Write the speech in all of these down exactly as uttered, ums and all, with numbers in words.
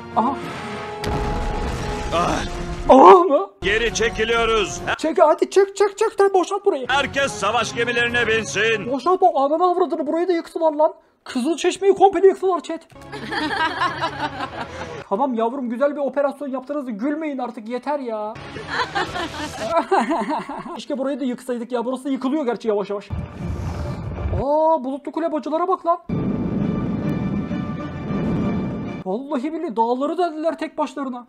Aha. Ah, Aha mı? geri çekiliyoruz. Çek hadi çık çık çık. Tamam, boşalt burayı. Herkes savaş gemilerine binsin. Boşalt bu ananı avradını, burayı da yıktılar lan. Kızılçeşme'yi komple yıktılar chat. Tamam yavrum, güzel bir operasyon yaptınız da gülmeyin artık, yeter ya. Keşke burayı da yıksaydık ya, burası yıkılıyor gerçi yavaş yavaş. Aa, bulutlu kule bacılara bak lan. Vallahi billahi dağları deldiler tek başlarına.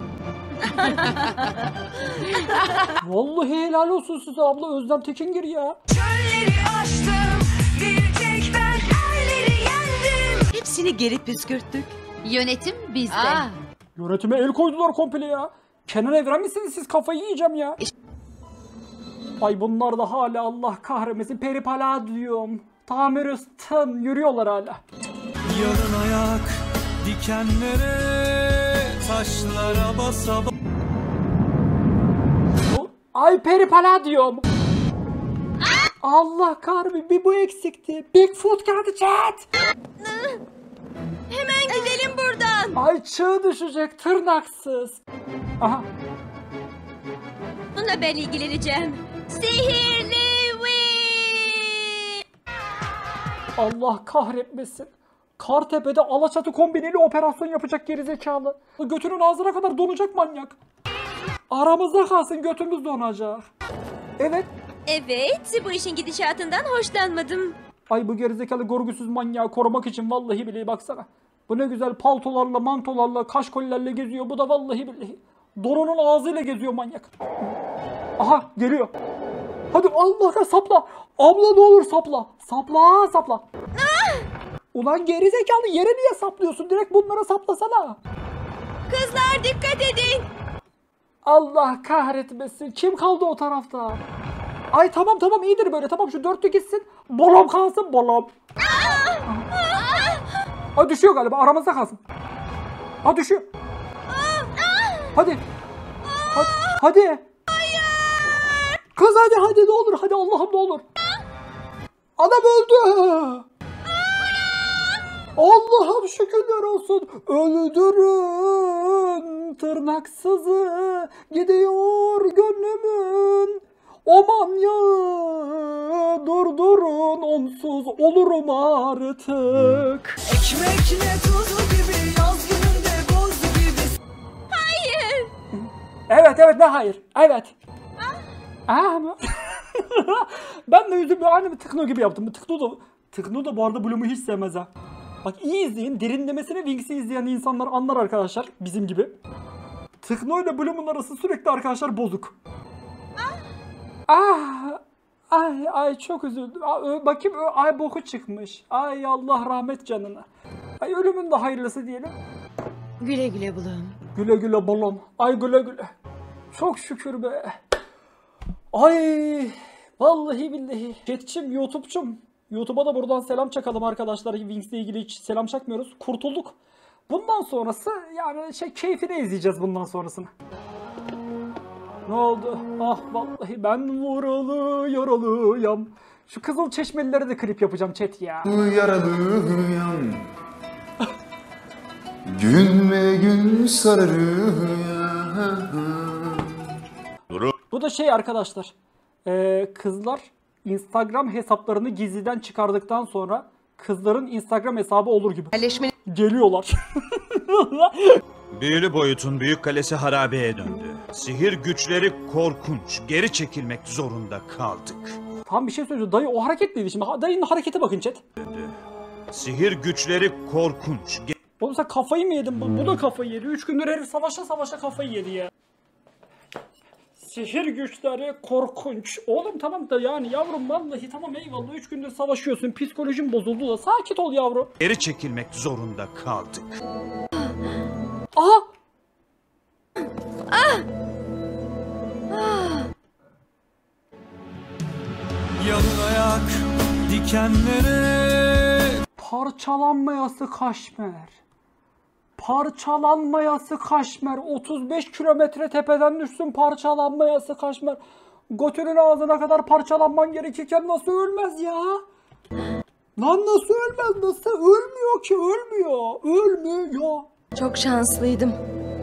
Vallahi helal olsun size abla, Özlem Tekingir ya. Çölleri aştım, bir tek ben erleri yendim. Hepsini geri püskürttük. Yönetim bizde. Aa, Yönetime el koydular komple ya. Kenan Evren misiniz siz, kafayı yiyeceğim ya. Ay bunlar da hala Allah kahretmesin Peripaladyum, tamir üstün yürüyorlar hala. Yarın ayak dikenlere, taşlara basa basa. Ay Peripaladyum. Allah kahretmesin, bir bu eksikti. Bigfoot geldi chat. Hemen gidelim buradan. Ay çığ düşecek tırnaksız. Aha. Bununla ben ilgileneceğim. Sihirli Wii. Allah kahretmesin. Kartepe'de Alaçatı kombineli operasyon yapacak gerizekalı. Götünün ağzına kadar donacak manyak. Aramızda kalsın, götümüz donacak. Evet. Evet, bu işin gidişatından hoşlanmadım. Ay bu gerizekalı görgüsüz manyağı korumak için vallahi billahi baksana. Bu ne güzel paltolarla, mantolarla, kaşkollerle geziyor. Bu da vallahi billahi donunun ağzıyla geziyor manyak. Aha geliyor. Hadi Allah'a sapla. Abla ne olur sapla. Sapla sapla. Ah! Ulan gerizekalı, yere niye saplıyorsun? Direkt bunlara saplasana. Kızlar dikkat edin. Allah kahretmesin. Kim kaldı o tarafta? Ay tamam tamam iyidir böyle. Tamam şu dörtlü gitsin. Bolom kalsın bolom. Ay düşüyor galiba. Aramızda kalsın. Ha düşüyor. Hadi. Hadi. Hadi. Kız hadi hadi ne olur. Hadi Allah'ım ne olur. Adam öldü. Allah'ım şükürler olsun. Öldürün tırnaksızı, gidiyor gönlümün o manyağı, durdurun onsuz olurum artık. Ekmekle tuzu gibi, yaz gününde buz gibi. Hayır. Evet evet ne hayır. Evet. Ah mı? Ben de yüzümü aynı bir tıkno gibi yaptım. Tıkno da, tıkno da bu arada Bloom'u hiç sevmez ha. Bak iyi izleyin. Derinlemesine Wings'i izleyen insanlar anlar arkadaşlar. Bizim gibi. Tıkno ile Bloom'un arası sürekli arkadaşlar bozuk. Ah. Ay ay çok üzüldüm. Ay, bakayım ay boku çıkmış. Ay Allah rahmet canına. Ay ölümün de hayırlısı diyelim. güle güle bulun. Güle güle balon. Ay güle güle. Çok şükür be. Ay vallahi billahi. Chat'çim, YouTube'çum. YouTube'a da buradan selam çakalım arkadaşlar. Wings'le ilgili hiç selam çakmıyoruz. Kurtulduk. Bundan sonrası yani şey keyfine izleyeceğiz bundan sonrasını. Ne oldu? Ah vallahi ben vuralı yaralıyam. Şu Kızıl Çeşmelilere de klip yapacağım chat ya. Yaralıyam. Gün ve gün sararıyam. Durun. Bu da şey arkadaşlar. Ee, kızlar Instagram hesaplarını gizliden çıkardıktan sonra kızların Instagram hesabı olur gibi. Yerleşmenin Geliyorlar. Büyülü boyutun büyük kalesi harabeye döndü. Sihir güçleri korkunç. Geri çekilmek zorunda kaldık. Tam bir şey söylüyor. Dayı o hareket neydi şimdi? Ha, dayının harekete bakın chat. Sihir güçleri korkunç. Ge- Oğlum sen kafayı mı yedin? Bu, bu da kafayı yedi. Üç gündür herif savaşa savaşa kafayı yedi ya. Sihir güçleri korkunç. Oğlum tamam da yani yavrum vallahi tamam eyvallah. Üç gündür savaşıyorsun. Psikolojin bozuldu da. Sakin ol yavrum. Geri çekilmek zorunda kaldık. Aha! Yalın ayak dikenlere. Parçalanmayası Kaşmer. Parçalanmayası Kaşmer. otuz beş kilometre tepeden düşsün parçalanmayası Kaşmer. Götünün ağzına kadar parçalanman gerekirken nasıl ölmez ya? Lan nasıl ölmez? Nasıl ölmüyor ki? Ölmüyor. Ölmüyor. Çok şanslıydım.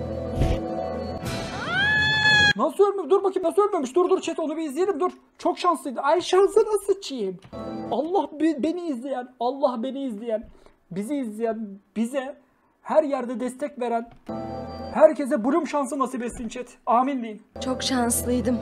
Nasıl ölmemiş? Dur bakayım nasıl ölmemiş? Dur dur chat onu bir izleyelim dur. Çok şanslıydı. Ay şansına sıçayım. Allah be- beni izleyen, Allah beni izleyen, bizi izleyen, bize her yerde destek veren herkese Bloom şansı nasip etsin chat. Amin deyin. Çok şanslıydım.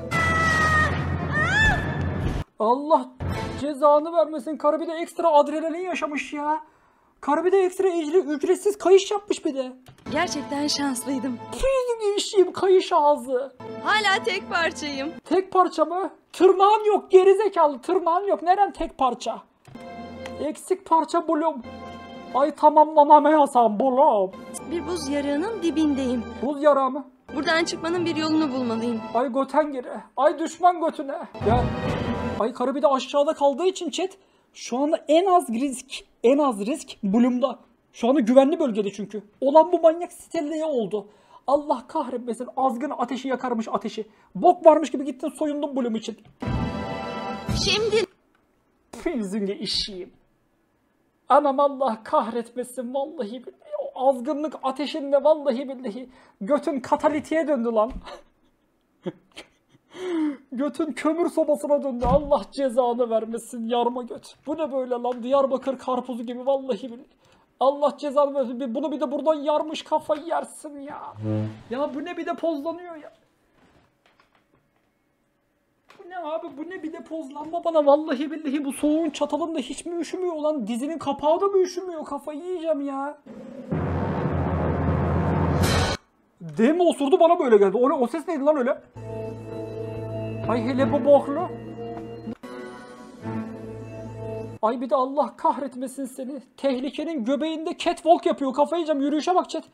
Allah cezanı vermesin. Karı bir de ekstra adrenalin yaşamış ya. Karı bir de ekstra ecri, ücretsiz kayış yapmış bir de. Gerçekten şanslıydım. Tüy işim kayış ağzı. Hala tek parçayım. Tek parça mı? Tırnağın yok gerizekalı, tırnağın yok. Neren tek parça? Eksik parça Bloom. Ay tamamlanamayasan Bloom. Bir buz yarığının dibindeyim. Buz yarağı mı? Buradan çıkmanın bir yolunu bulmalıyım. Ay göten geri. Ay düşman götüne. Ya. Ay karı bir de aşağıda kaldığı için chat. Şu anda en az risk. En az risk Bloom'da. Şu anda güvenli bölgede çünkü. Olan bu manyak Stella'ya oldu. Allah kahretmesin. Azgın ateşi yakarmış ateşi. Bok varmış gibi gittin soyundun Bloom için. Şimdi Filzünge işiyim. Anam Allah kahretmesin vallahi billahi. O azgınlık ateşinde vallahi billahi. Götün katalitiğe döndü lan. Götün kömür sobasına döndü. Allah cezanı vermesin yarma göt. Bu ne böyle lan? Diyarbakır karpuzu gibi vallahi billahi. Allah cezanı versin. Bunu bir de buradan yarmış kafayı yersin ya. Ya bu ne bir de pozlanıyor ya. Bu ne abi bu ne bir de pozlanma bana vallahi billahi bu soğuğun çatalında hiç mi üşümüyor lan? Dizinin kapağı da mı üşümüyor? Kafayı yiyeceğim ya. Değil mi osurdu bana böyle geldi. O, o ses neydi lan öyle? Ay hele bu boklu. Ay bir de Allah kahretmesin seni. Tehlikenin göbeğinde catwalk yapıyor. Kafayı yiyeceğim. Yürüyüşe bak chat.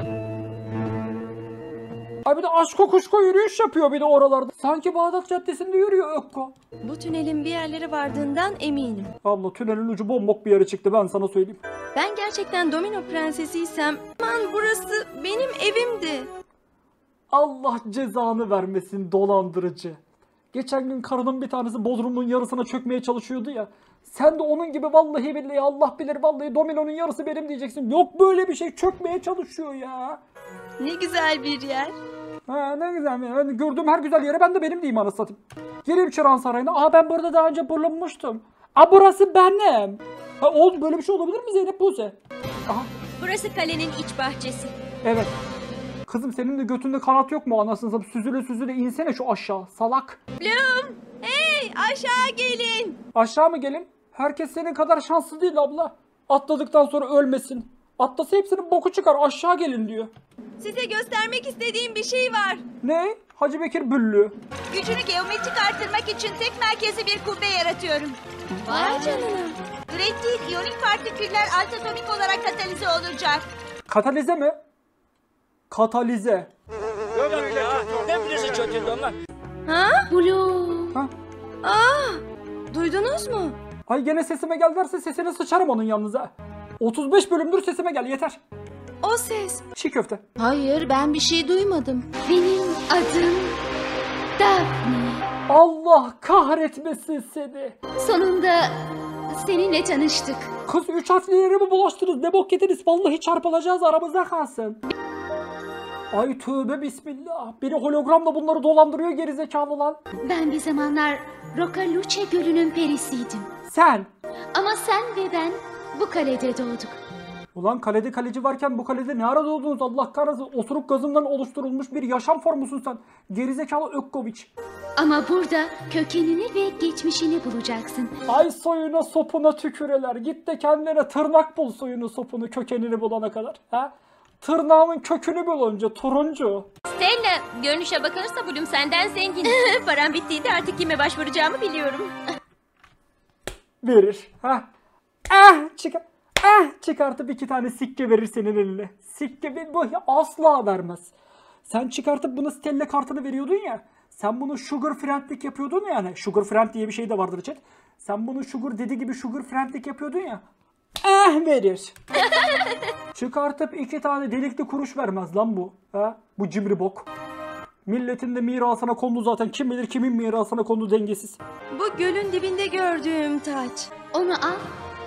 Ay bir de aşko kuşko yürüyüş yapıyor bir de oralarda. Sanki Bağdat Caddesi'nde yürüyor Ökko. Bu tünelin bir yerlere vardığından eminim. Abla tünelin ucu bombok bir yere çıktı ben sana söyleyeyim. Ben gerçekten Domino Prensesiysem, aman burası benim evimdi. Allah cezanı vermesin dolandırıcı. Geçen gün karının bir tanesi Bodrum'un yarısına çökmeye çalışıyordu ya. Sen de onun gibi vallahi billahi Allah bilir vallahi domino'nun yarısı benim diyeceksin. Yok böyle bir şey çökmeye çalışıyor ya. Ne güzel bir yer. Ha ne güzel ya. Yani gördüğüm her güzel yere ben de benim diyeyim anasını satayım. Gireyim Çırağan Sarayı'na. Aa ben burada daha önce bulunmuştum. Aa burası benim. Ha oldu böyle bir şey olabilir mi Zeynep Buse? Aha burası kalenin iç bahçesi. evet. Kızım senin de götünde kanat yok mu anasını satayım? Süzüle süzüle insene şu aşağı salak. Bloom, hey aşağı gelin. Aşağı mı gelin? Herkes senin kadar şanslı değil abla. Atladıktan sonra ölmesin. Atlasa hepsinin boku çıkar aşağı gelin diyor. Size göstermek istediğim bir şey var. Ne? Hacı Bekir Büllü. Gücünü geometrik artırmak için tek merkezi bir kubbe yaratıyorum. Vay canına. Ürettiğin iyonik partiküller altatomik olarak katalize olacak. Katalize mi? Katalize. Ha? Blue. Ha? Aa, duydunuz mu? Ay gene sesime gel derse sesini sıçarım onun yalnız'a. otuz beş bölümdür sesime gel yeter. O ses. Çiğ köfte. Hayır, ben bir şey duymadım. Benim adım Daphne. Allah kahretmesin seni. Sonunda seninle tanıştık. Kız üç harflileri mi bulaştınız? Ne bok yediniz? Vallahi çarpılacağız aramıza kalsın. Ay tövbe bismillah. Biri hologramla bunları dolandırıyor gerizekalı lan. Ben bir zamanlar Rocaluce Gölü'nün perisiydim. Sen. Ama sen ve ben bu kalede doğduk. Ulan kalede kaleci varken bu kalede ne ara doğdunuz Allah kahretsin. Osuruk gazından oluşturulmuş bir yaşam formusun sen. Gerizekalı Ökkoviç. Ama burada kökenini ve geçmişini bulacaksın. Ay soyuna sopuna tüküreler. Git de kendine tırnak bul soyunu sopunu kökenini bulana kadar. Ha? Tırnağımın kökünü bul önce turuncu. Stella, görünüşe bakılırsa Bloom senden zengin. Param bittiğinde artık kime başvuracağımı biliyorum. Verir. Ha? Ah çıkar. Ah çıkartıp iki tane sikke verir senin eline. Sikke bir bu asla vermez. Sen çıkartıp buna Stella kartını veriyordun ya. Sen bunu sugar friendlik yapıyordun ya yani. Sugar friend diye bir şey de vardır chat. Sen bunu sugar dedi gibi sugar friendlik yapıyordun ya. Eh verir. Çıkartıp iki tane delikli kuruş vermez lan bu. Ha? Bu cimri bok. Milletin de mirasına kondu zaten. Kim bilir kimin mirasına kondu dengesiz. Bu gölün dibinde gördüğüm taç. Onu al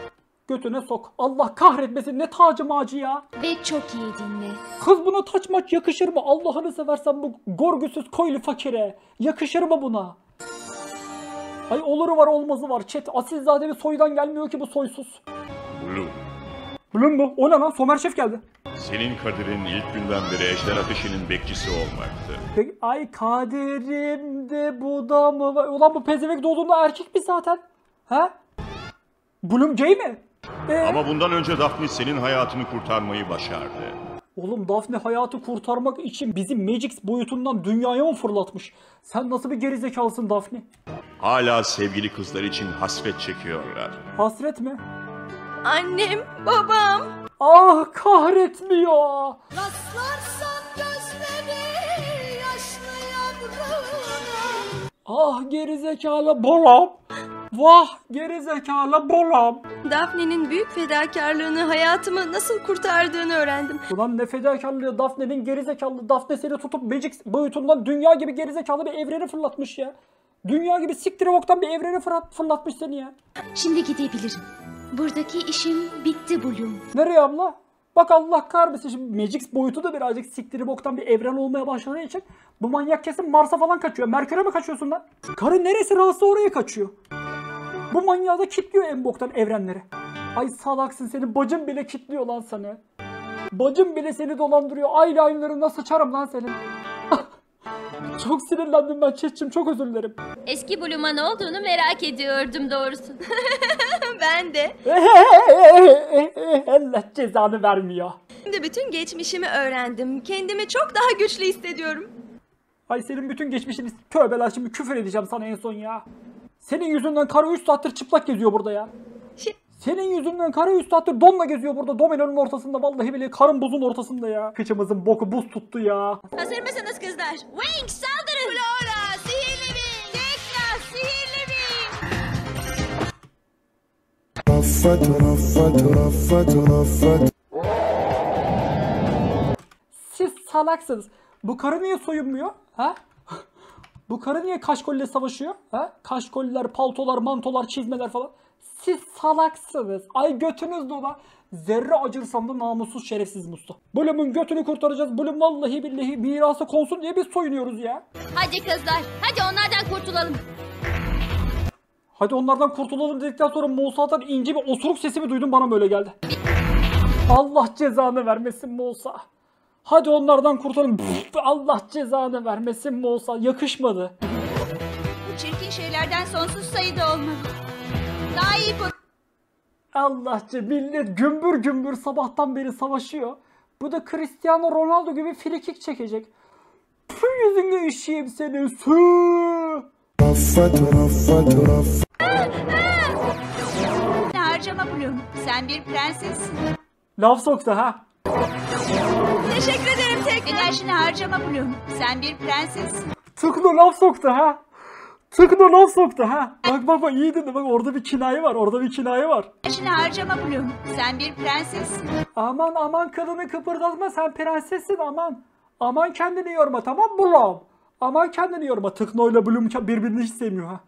Götüne sok. Allah kahretmesin, ne tacı macı ya. Ve çok iyi dinle. Kız buna taç maç yakışır mı? Allah'ını seversen bu gorgusuz koylu fakire. Yakışır mı buna? Ay oluru var olmazı var. Chat asilzade bir soydan gelmiyor ki bu soysuz. Blue, Bilin mu? O ne lan? Somer Şef geldi. senin Kadir'in ilk günden beri ejder ateşinin bekçisi olmaktı. Peki, ay kaderim de bu da mı var? Ulan bu pezevenk doğduğunda erkek mi zaten? He? Bloom gay mi? Ee? Ama bundan önce Daphne senin hayatını kurtarmayı başardı. Oğlum Daphne hayatı kurtarmak için bizi Magix boyutundan dünyaya mı fırlatmış? Sen nasıl bir gerizekalısın Daphne? Hala sevgili kızlar için hasret çekiyorlar. Hasret mi? Annem, babam. Ah kahretmiyor. Rastlarsan gözleri yaşlı yavruna. Ah gerizekalı bolam. Vah gerizekalı bolam. Daphne'nin büyük fedakarlığını, hayatımı nasıl kurtardığını öğrendim. Ulan ne fedakarlığı Daphne'nin gerizekalı. Daphne seni tutup Magix boyutundan dünya gibi gerizekalı bir evreni fırlatmış ya. Dünya gibi siktir boktan bir evreni fırlat, fırlatmış seni ya. Şimdi gidebilirim. Buradaki işim bitti Bloom. Nereye abla? Bak Allah kahretsin, şimdi Magix boyutu da birazcık siktiri boktan bir evren olmaya başladığı için bu manyak kesin Mars'a falan kaçıyor. Merkür'e mi kaçıyorsun lan? Karı neresi rahatsız oraya kaçıyor. Bu manyağı da kilitliyor en boktan evrenleri. Ay salaksın, seni bacım bile kilitliyor lan seni. Bacım bile seni dolandırıyor. Eyeliner'ına sıçarım lan senin. Çok sinirlendim ben chat'cim, çok özür dilerim. Eski Bloom'a ne olduğunu merak ediyordum doğrusu. Ben de. Allah cezanı vermiyor. Şimdi bütün geçmişimi öğrendim. Kendimi çok daha güçlü hissediyorum. Ay senin bütün geçmişini tövbeler, şimdi küfür edeceğim sana en son ya. Senin yüzünden karı üç saattir çıplak geziyor burada ya. Şey- Senin yüzünden karı üç saattir donla geziyor burada. Domino'nun ortasında, vallahi bile karın buzun ortasında ya. Kıçımızın boku buz tuttu ya. Hazır mısınız kızlar? Wings saldırın! Flora sihirli wing! Tekrar sihirli wing! Siz salaksınız. Bu karı niye soyunmuyor? Ha? Bu karı niye kaşkolle savaşıyor? Ha? Kaşkoller, paltolar, mantolar, çizmeler falan. Siz salaksınız. Ay götünüz dola. Zerre acırsam da namussuz şerefsiz Mustafa. Bloom'un götünü kurtaracağız. Bloom vallahi billahi mirası konsun diye biz soyunuyoruz ya. Hadi kızlar, hadi onlardan kurtulalım. Hadi onlardan kurtulalım dedikten sonra Musa'dan ince bir osuruk sesi mi duydum, bana böyle geldi. Allah cezanı vermesin Musa. Hadi onlardan kurtulalım. Pff, Allah cezanı vermesin Musa. Yakışmadı. Bu çirkin şeylerden sonsuz sayıda olmalı. Daha iyi bu. Allah ce millet gümbür gümbür sabahtan beri savaşıyor. Bu da Cristiano Ronaldo gibi frikik çekecek. Pü yüzüne işeyim seni. Sü. Harcama Bloom. Sen bir prensessin. Laf soktu ha. Teşekkür ederim tekrar. Enerjini harcama Bloom. Sen bir prensessin. Tıkno laf soktu ha. Tıkno laf soktu ha. Bak bak bak, iyi dedi, bak orada bir kinaye var, orada bir kinaye var. Enerjini harcama Bloom. Sen bir prensessin. Aman aman kadını kıpırdatma, sen prensessin aman. Aman kendini yorma, tamam mı Bloom? Aman kendini yorma. Tıkno ile Bloom birbirini hiç sevmiyor ha.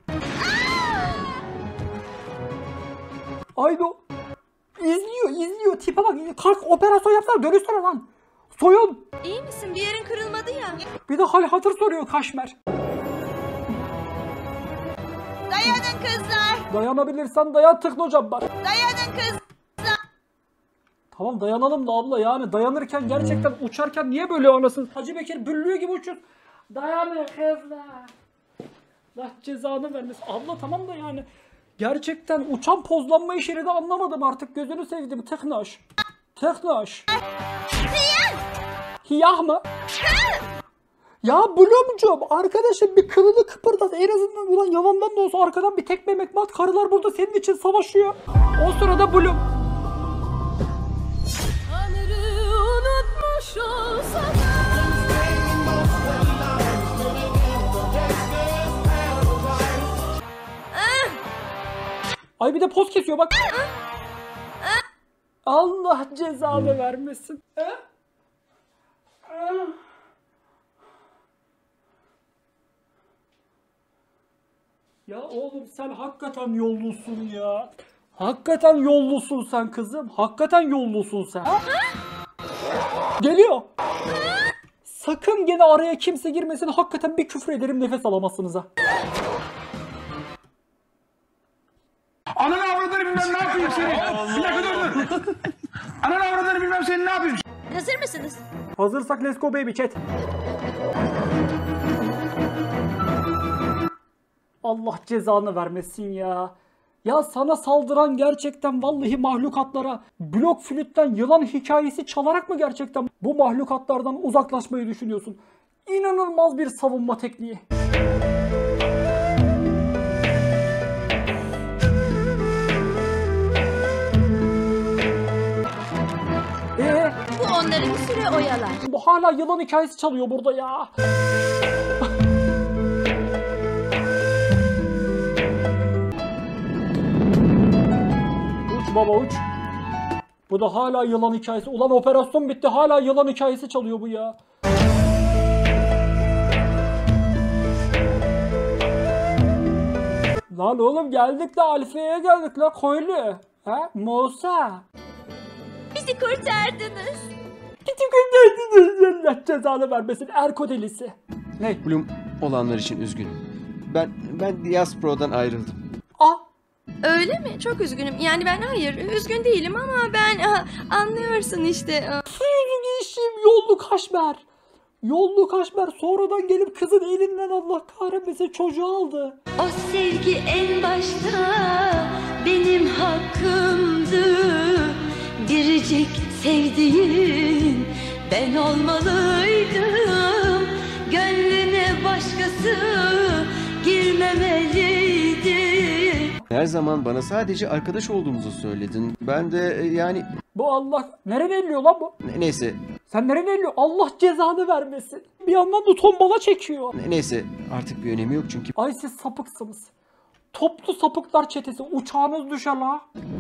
Aydo izliyor izliyor, tipe bak, kalk operasyon yapsana, dönüşsene lan. Soyun. İyi misin? Bir yerin kırılmadı ya. Bir de hal hatır soruyor Kaşmer. Dayanın kızlar. Dayanabilirsen dayan Tıkno Cabbar. Dayanın kız. Tamam dayanalım da abla, yani dayanırken gerçekten uçarken niye böyle anasın? Hacı Bekir büllüğü gibi uçuyor. Dayanın kızlar. Allah cezanı vermesin. Abla tamam da yani gerçekten uçan pozlanma işini de anlamadım artık, gözünü sevdim Tıknoş. Tıknoş. Hiyah mı? Ya Bloom'cum arkadaşım bir kılını kıpırdat en azından, ulan yalandan da olsa arkadan bir tekme mekme at, karılar burada senin için savaşıyor. O sırada Bloom. Unutmuş olsam. Ay bir de poz kesiyor bak. Allah cezanı vermesin. Ya oğlum sen hakikaten yollusun ya. Hakikaten yollusun sen kızım. Hakikaten yollusun sen. Geliyor. Sakın gene araya kimse girmesin. Hakikaten bir küfür ederim, nefes alamazsınız ha. Ananı avradını bilmem ne yapayım seni. Bir dakika dur dur. Ananı avradını bilmem seni ne yapayım. Hazır mısınız? Hazırsak let's go baby chat. Allah cezanı vermesin ya. Ya sana saldıran gerçekten vallahi mahlukatlara blok flütten yılan hikayesi çalarak mı gerçekten bu mahlukatlardan uzaklaşmayı düşünüyorsun? İnanılmaz bir savunma tekniği. Ee, Bu onları bir süre oyalar. bu hala yılan hikayesi çalıyor burada ya. Uç baba uç. Bu da hala yılan hikayesi. Ulan operasyon bitti, hala yılan hikayesi çalıyor bu ya. Lan oğlum geldik de Alfa'ya geldik la koylu. Ha Musa. Bizi kurtardınız. Bizi kurtardınız. Allah cezanı vermesin Erko delisi. Ne? Bloom, olanlar için üzgünüm. Ben ben Diaspro'dan ayrıldım. Ah. Öyle mi? Çok üzgünüm. Yani ben hayır, üzgün değilim ama ben ah, anlıyorsun işte. ah. İşim yollu kaşmer. Yollu kaşmer sonradan gelip kızın elinden Allah kahretmesin çocuğu aldı. O sevgi en başta benim hakkımdı. Biricik sevdiğin ben olmalıydım. Gönlüne başkası girmemeliydi. Her zaman bana sadece arkadaş olduğumuzu söyledin. Ben de e, yani Bu Allah nereden elliyor lan bu? ne- neyse Sen nereden elliyor? Allah cezanı vermesin. Bir yandan da tombala çekiyor. ne- neyse artık bir önemi yok çünkü Ay siz sapıksınız. Toplu sapıklar çetesi, uçağınız düşer la.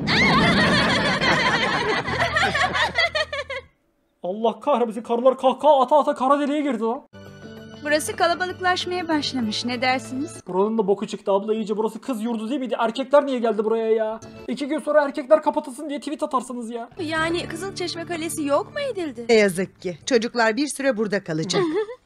Allah kahretmesin, karılar kahkaha ata ata kara deliğe girdi lan. Burası kalabalıklaşmaya başlamış. Ne dersiniz? Buranın da boku çıktı abla iyice, burası kız yurdu değil miydi? Erkekler niye geldi buraya ya? İki gün sonra erkekler kapatılsın diye tweet atarsınız ya. Yani Kızılçeşme Kalesi yok mu edildi? Ne yazık ki. Çocuklar bir süre burada kalacak.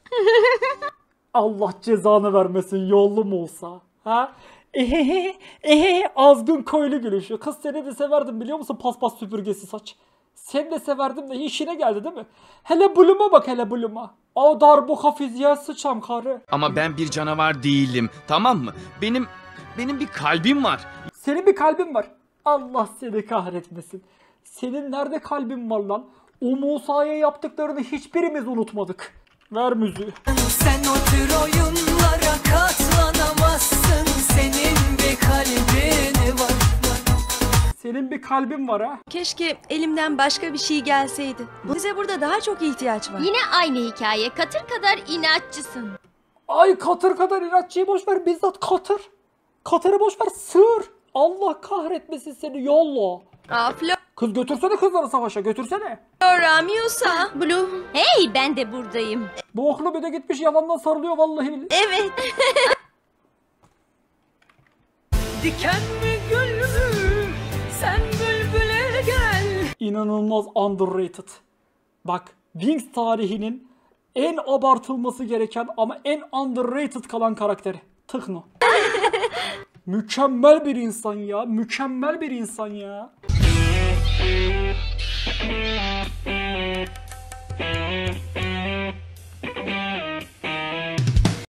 Allah cezanı vermesin yollu mu olsa? Ha? Ehehe, ehehe, azgın köylü gülüşü. Kız seni de severdim biliyor musun, paspas süpürgesi saç. Sen de severdim de işine geldi değil mi? Hele Bloom'a bak, hele Bloom'a. O darbuka fiziğe sıçam karı. Ama ben bir canavar değilim, tamam mı? Benim benim bir kalbim var. Senin bir kalbin var. Allah seni kahretmesin. Senin nerede kalbin var lan? O Musa'ya yaptıklarını hiçbirimiz unutmadık. Ver müziği. Sen o tür oyunlara katlanamazsın. Senin bir kalbin var. Senin bir kalbin var ha. Keşke elimden başka bir şey gelseydi. Bize burada daha çok ihtiyaç var. Yine aynı hikaye. Katır kadar inatçısın. Ay katır kadar inatçıyı boş ver, bizzat katır. Katırı boş ver, sığır. Allah kahretmesin seni, yolla. Aa, Flora, Kız götürsene kızları savaşa, götürsene. Musa, Blue. Hey, ben de buradayım. Bu oklu bir de gitmiş yalandan sarılıyor vallahi. billahi. Evet. Diken mi gül mü? Sen bülbüle gel. İnanılmaz underrated. Bak, Wings tarihinin en abartılması gereken ama en underrated kalan karakteri. Tıkno. Mükemmel bir insan ya. Mükemmel bir insan ya.